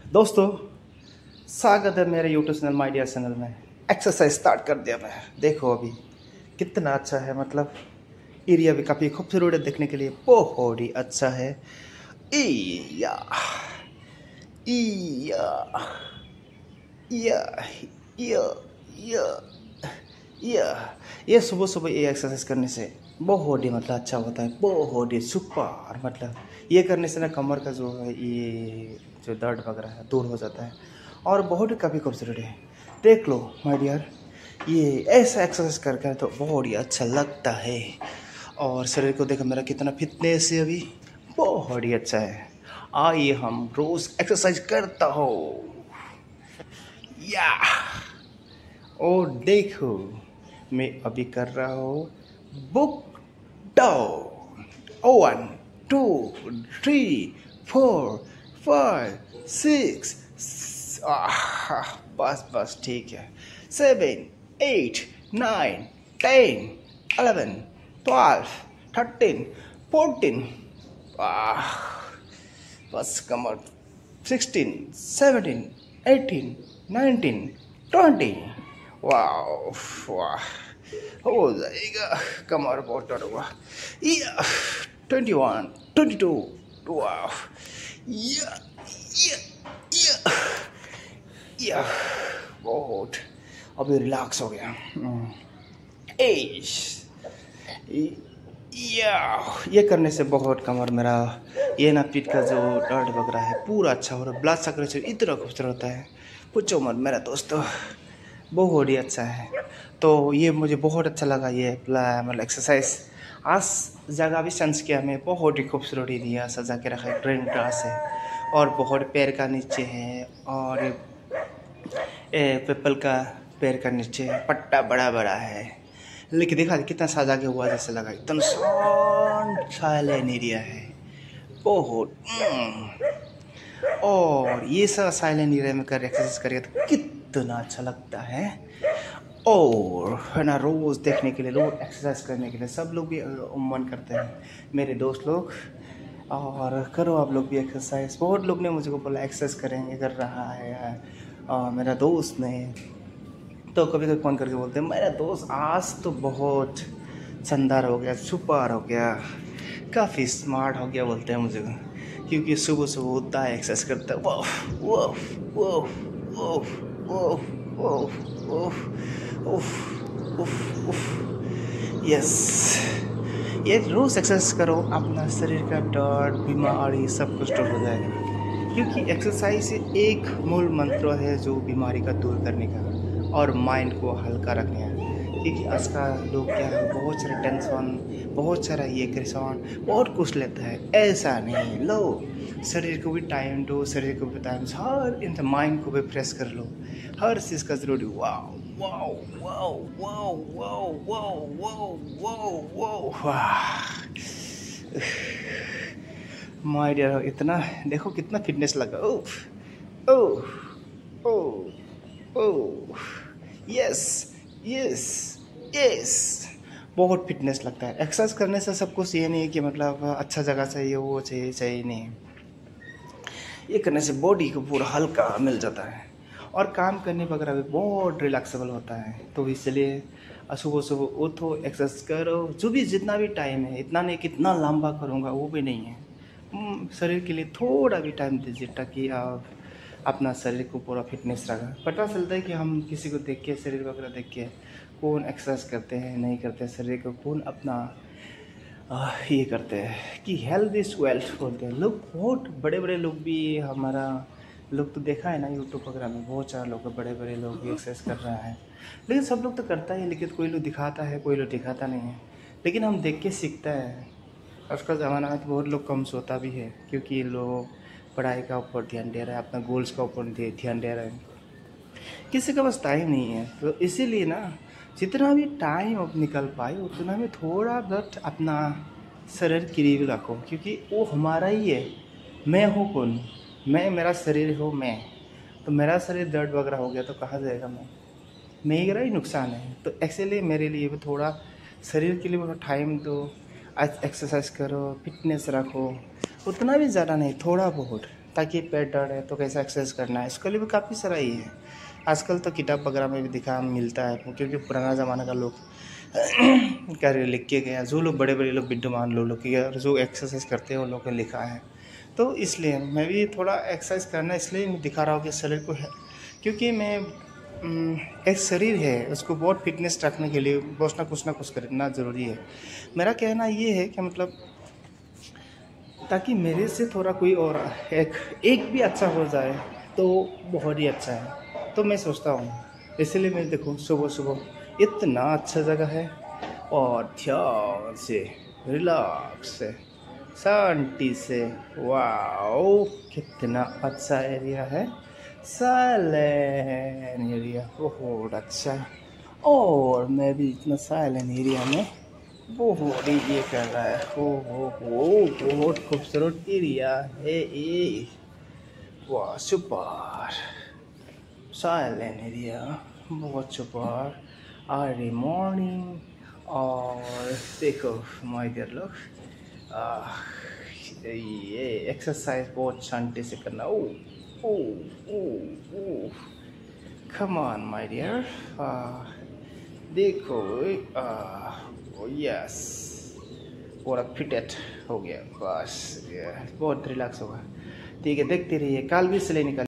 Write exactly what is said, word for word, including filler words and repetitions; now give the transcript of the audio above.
दोस्तों, स्वागत है मेरे YouTube channel my dear channel में। एक्सरसाइज स्टार्ट कर दिया मैं। देखो अभी कितना अच्छा है, मतलब एरिया भी काफ़ी खूबसूरत है देखने के लिए, बहुत ही अच्छा है। या या या या या या ये सुबह सुबह ये एक्सरसाइज करने से बहुत ही मतलब अच्छा होता है, बहुत ही सुपर। मतलब ये करने से ना कमर का जो है ये जो दर्द वगैरह है दूर हो जाता है और बहुत ही काफ़ी खूबसूरत है। देख लो माय डियर, ये ऐसा एक्सरसाइज कर कर तो बहुत ही अच्छा लगता है और शरीर को देखो मेरा कितना फिटनेस है अभी, बहुत ही अच्छा है। आइए हम रोज़ एक्सरसाइज करता हो या और देखो मैं अभी कर रहा हूँ book down. One two three four five six, बस बस ठीक है। Seven eight nine ten eleven twelve thirteen fourteen, बस कमर। Sixteen seventeen eighteen nineteen twenty, वाह वाह हो जाएगा, कमर बहुत दर्द हुआ। या ट्वेंटी वन ट्वेंटी टू, वाह या या या या बहुत अभी रिलैक्स हो गया। एश या ये करने से बहुत कमर मेरा ये ना पीठ का जो दर्द वगैरह है पूरा अच्छा हो रहा है। ब्लड सर्कुलेशन इतना खूबसूरत होता है, पूछो मत मेरा दोस्तों, बहुत ही अच्छा है। तो ये मुझे बहुत अच्छा लगा ये मतलब एक्सरसाइज। आज जगह भी सेंस किया मैं, बहुत ही खूबसूरत एरिया सजा के रखा है, ग्रीन ग्रास है और बहुत पैर का नीचे है और पीपल का पैर का नीचे पट्टा बड़ा बड़ा है, लेकिन देखा कितना साजा के हुआ जैसे लगा, एकदम शांत साइलेंट एरिया है बहुत। और ये सब साइलेंट एरिया में कर एक्सरसाइज करिए तो कितना अच्छा लगता है। और है ना, रोज़ देखने के लिए, रोज़ एक्सरसाइज करने के लिए सब लोग भी मन करते हैं, मेरे दोस्त लोग। और करो आप लोग भी एक्सरसाइज। बहुत लोग ने मुझे को बोला एक्सरसाइज करेंगे, कर रहा है और मेरा दोस्त ने तो कभी कभी फ़ोन करके बोलते हैं मेरा दोस्त आज तो बहुत शानदार हो गया, सुपर हो गया, काफ़ी स्मार्ट हो गया बोलते हैं मुझे, क्योंकि सुबह सुबह उठता है एक्सरसाइज करता है। वाह वाह वाह वाह वाह वाह वाह वाह, यस। ये रोज़ एक्सरसाइज करो, अपना शरीर का दर्द बीमारी सब कुछ दूर हो जाएगा, क्योंकि एक्सरसाइज एक मूल मंत्र है जो बीमारी का दूर करने का और माइंड को हल्का रखने का। क्योंकि आज का लोग क्या है, बहुत सारा टेंशन, बहुत सारा ये परेशान, बहुत कुछ लेता है। ऐसा नहीं, लो शरीर को भी टाइम दो, शरीर को भी टाइम, हर इन माइंड को भी फ्रेश कर लो, हर चीज़ का जरूरी। Wow wow wow wow wow wow wow wow wow वाह माय डियर, इतना देखो कितना फिटनेस लगा। Oh oh oh oh, yes yes yes, बहुत फिटनेस लगता है। एक्सरसाइज करने से सब कुछ ये नहीं है कि मतलब अच्छा जगह चाहिए, वो चाहिए चाहिए नहीं, ये करने से बॉडी को पूरा हल्का मिल जाता है और काम करने वगैरह भी बहुत रिलैक्सेबल होता है। तो इसलिए सुबह सुबह उठो, एक्सरसाइज करो, जो भी जितना भी टाइम है, इतना नहीं कितना लंबा करूँगा वो भी नहीं है, शरीर के लिए थोड़ा भी टाइम दीजिए ताकि आप अपना शरीर को पूरा फिटनेस रखा। पता चलता है कि हम किसी को देख के, शरीर वगैरह देख के कौन एक्सरसाइज करते हैं नहीं करते हैं, शरीर को कौन अपना आ, ये करते हैं कि हेल्थ इज वेल्थ बोलते हैं लोग। बहुत बड़े बड़े लोग भी हमारा लोग तो देखा है ना यूट्यूब वगैरह में, बहुत सारे लोग बड़े बड़े लोग भी एक्सरसाइज कर रहा है, लेकिन सब लोग तो करता है, लेकिन कोई लोग दिखाता है कोई लोग दिखाता नहीं है, लेकिन हम देख के सीखता है। आज का ज़माना है तो बहुत लोग कम सोता भी है, क्योंकि लोग पढ़ाई का ऊपर ध्यान दे रहा है, अपना गोल्स का ऊपर ध्यान दे रहा है, किसी का बस टाइम नहीं है। तो इसीलिए ना जितना भी टाइम अब निकल पाए उतना में थोड़ा बहुत अपना शरीर के लिए भी रखो, क्योंकि वो हमारा ही है। मैं हूँ कौन, मैं, मेरा शरीर हो मैं, तो मेरा शरीर दर्द वगैरह हो गया तो कहाँ जाएगा मैं, मेरा ही नुकसान है। तो इसलिए मेरे लिए भी थोड़ा शरीर के लिए थोड़ा टाइम दो, आज एक्सरसाइज करो, फिटनेस रखो, उतना भी ज़्यादा नहीं, थोड़ा बहुत ताकि पेट दर्द है तो कैसा एक्सरसाइज करना है, इसके लिए भी काफ़ी सारा ही है। आजकल तो किताब वगैरह में भी दिखा मिलता है, क्योंकि पुराना ज़माना का लोग कर लिख के गया, जो लोग बड़े बड़े लोग विद्वान लोग लोग की जो एक्सरसाइज करते हैं उन लोगों ने लिखा है। तो इसलिए मैं भी थोड़ा एक्सरसाइज करना इसलिए मैं दिखा रहा हूँ कि शरीर को है, क्योंकि मैं एक शरीर है उसको बहुत फिटनेस रखने के लिए कुछ ना कुछ ना कुछ करना ज़रूरी है। मेरा कहना ये है कि मतलब ताकि मेरे से थोड़ा कोई और एक एक भी अच्छा हो जाए तो बहुत ही अच्छा है। तो मैं सोचता हूँ, इसलिए मैं देखो सुबह सुबह इतना अच्छा जगह है और ध्यान से रिलैक्स से शांति से, वाओ कितना अच्छा एरिया है, साइलेंट एरिया बहुत अच्छा। और मैं भी इतना साइलेंट एरिया में बहुत ही ये कर रहा है, हो हो हो बहुत खूबसूरत एरिया है ये, वाह सुपर साइलेंट एरिया, बहुत सुपर अर्ली मॉर्निंग। और देखो माय डियर लोग, ये एक्सरसाइज बहुत शांति से करना। Oh oh oh oh come on my dear, देखो यस पूरा फिटेड हो गया बस, बहुत रिलैक्स होगा। ठीक है, देखते रहिए, कल भी सिले निकल